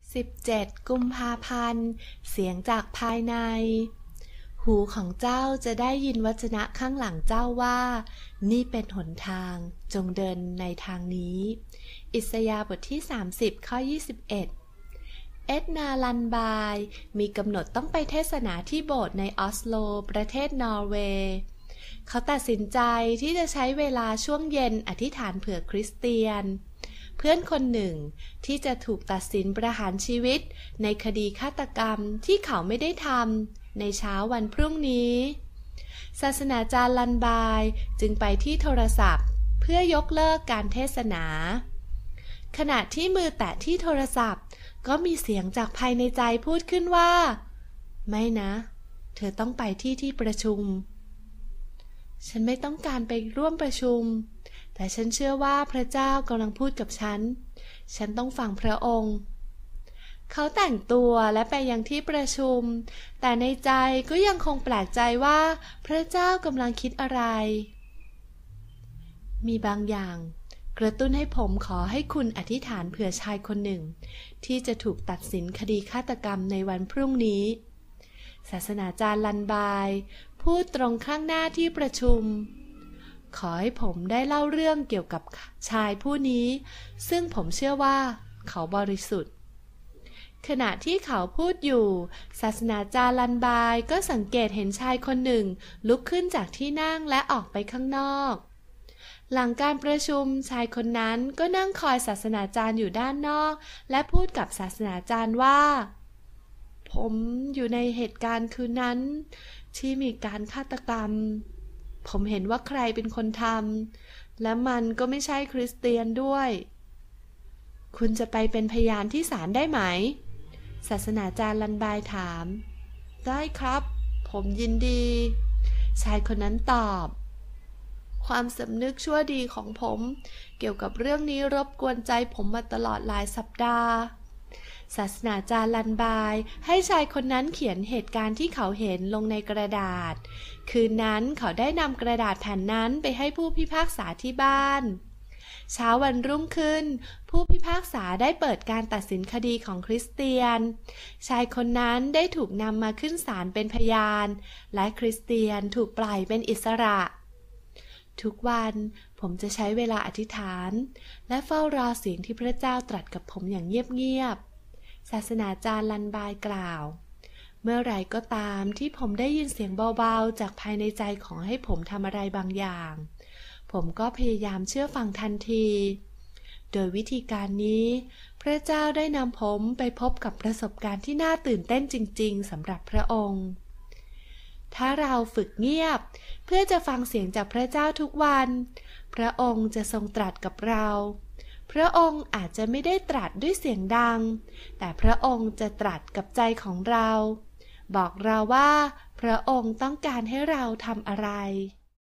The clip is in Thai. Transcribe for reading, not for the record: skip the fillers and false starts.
17 กุมภาพันธ์ เสียงจากภายใน หูของเจ้าจะได้ยินวจนะข้างหลังเจ้าว่านี่เป็นหนทางจงเดินในทางนี้อิสยาห์บทที่30ข้อ21เอ็ดนา ลันบายมีกำหนดต้องไปเทศนาที่โบสถ์ในออสโลประเทศนอร์เวย์เขาตัดสินใจที่จะใช้เวลาช่วงเย็นอธิษฐานเผื่อคริสเตียนเพื่อนคนหนึ่งที่จะถูกตัดสินประหารชีวิตในคดีฆาตกรรมที่เขาไม่ได้ทำในเช้าวันพรุ่งนี้ศาสนาจารย์ลันบายจึงไปที่โทรศัพท์เพื่อยกเลิกการเทศนาขณะที่มือแตะที่โทรศัพท์ก็มีเสียงจากภายในใจพูดขึ้นว่าไม่นะเธอต้องไปที่ประชุมฉันไม่ต้องการไปร่วมประชุมแต่ฉันเชื่อว่าพระเจ้ากำลังพูดกับฉันต้องฟังพระองค์เขาแต่งตัวและไปยังที่ประชุมแต่ในใจก็ยังคงแปลกใจว่าพระเจ้ากำลังคิดอะไรมีบางอย่างกระตุ้นให้ผมขอให้คุณอธิษฐานเผื่อชายคนหนึ่งที่จะถูกตัดสินคดีฆาตกรรมในวันพรุ่งนี้ศาสนาจารย์ลันบายพูดตรงข้างหน้าที่ประชุมขอให้ผมได้เล่าเรื่องเกี่ยวกับชายผู้นี้ซึ่งผมเชื่อว่าเขาบริสุทธิ์ขณะที่เขาพูดอยู่ศาสนาจารย์ลันบายก็สังเกตเห็นชายคนหนึ่งลุกขึ้นจากที่นั่งและออกไปข้างนอกหลังการประชุมชายคนนั้นก็นั่งคอยศาสนาจารย์อยู่ด้านนอกและพูดกับศาสนาจารย์ว่าผมอยู่ในเหตุการณ์คืนนั้นที่มีการฆาตกรรมผมเห็นว่าใครเป็นคนทำและมันก็ไม่ใช่คริสเตียนด้วยคุณจะไปเป็นพยานที่ศาลได้ไหมศาสนาจารย์ลันบายถามได้ครับผมยินดีชายคนนั้นตอบความสำนึกชั่วดีของผมเกี่ยวกับเรื่องนี้รบกวนใจผมมาตลอดหลายสัปดาห์ศาสนาจารย์ลันบายให้ชายคนนั้นเขียนเหตุการณ์ที่เขาเห็นลงในกระดาษคืนนั้นเขาได้นำกระดาษแผ่นนั้นไปให้ผู้พิพากษาที่บ้านเช้าวันรุ่งขึ้นผู้พิพากษาได้เปิดการตัดสินคดีของคริสเตียนชายคนนั้นได้ถูกนำมาขึ้นศาลเป็นพยานและคริสเตียนถูกปล่อยเป็นอิสระทุกวันผมจะใช้เวลาอธิษฐานและเฝ้ารอเสียงที่พระเจ้าตรัสกับผมอย่างเงียบๆศาสนาจารย์ลันบายกล่าวเมื่อไรก็ตามที่ผมได้ยินเสียงเบาๆจากภายในใจขอให้ผมทำอะไรบางอย่างผมก็พยายามเชื่อฟังทันทีโดยวิธีการนี้พระเจ้าได้นำผมไปพบกับประสบการณ์ที่น่าตื่นเต้นจริงๆสำหรับพระองค์ถ้าเราฝึกเงียบเพื่อจะฟังเสียงจากพระเจ้าทุกวันพระองค์จะทรงตรัสกับเราพระองค์อาจจะไม่ได้ตรัสด้วยเสียงดังแต่พระองค์จะตรัสกับใจของเราบอกเราว่าพระองค์ต้องการให้เราทำอะไร